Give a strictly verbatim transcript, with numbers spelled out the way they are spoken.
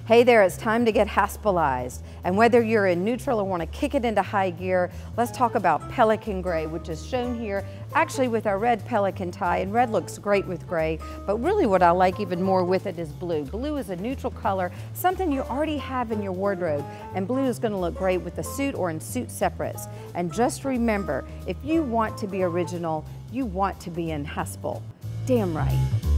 Hey there, it's time to get Haspelized. And whether you're in neutral or want to kick it into high gear, let's talk about Pelican Gray, which is shown here actually with our red Pelican tie. And red looks great with gray, but really what I like even more with it is blue. Blue is a neutral color, something you already have in your wardrobe. And blue is going to look great with the suit or in suit separates. And just remember, if you want to be original, you want to be in Haspel. Damn right.